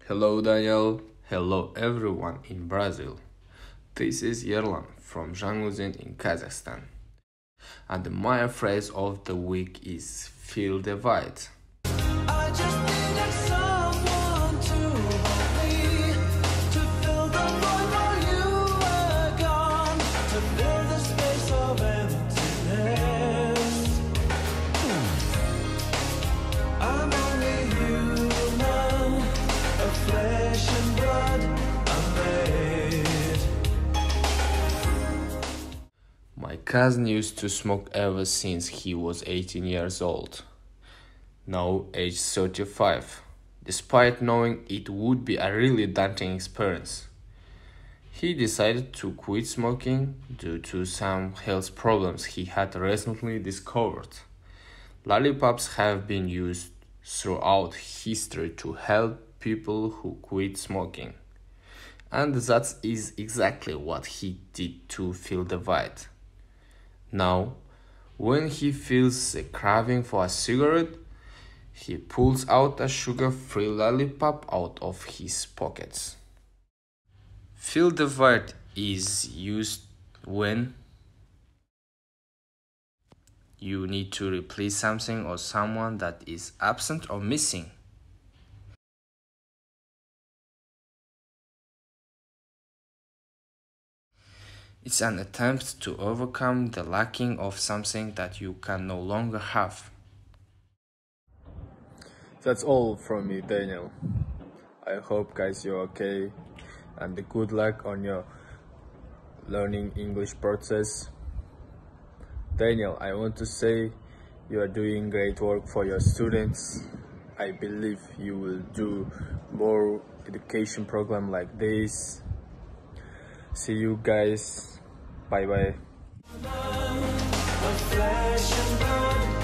Hello Daniel, hello everyone in Brazil. This is Yerlan from Janguzen in Kazakhstan. And my phrase of the week is feel the vibe. I just needed someone to hold me, to fill the void while you were gone, to fill the space of emptiness. I'm only human, of flesh and blood I'm made. My cousin used to smoke ever since he was 18 years old. Now age 35, despite knowing it would be a really daunting experience. He decided to quit smoking due to some health problems he had recently discovered. Lollipops have been used throughout history to help people who quit smoking. And that is exactly what he did to fill the void. Now, when he feels a craving for a cigarette, he pulls out a sugar-free lollipop out of his pockets. Fill the void is used when you need to replace something or someone that is absent or missing. It's an attempt to overcome the lacking of something that you can no longer have. That's all from me, Daniel. I hope guys you're okay and good luck on your learning English process. Daniel, I want to say you are doing great work for your students. I believe you will do more education program like this. See you guys. Bye bye. Of flesh and blood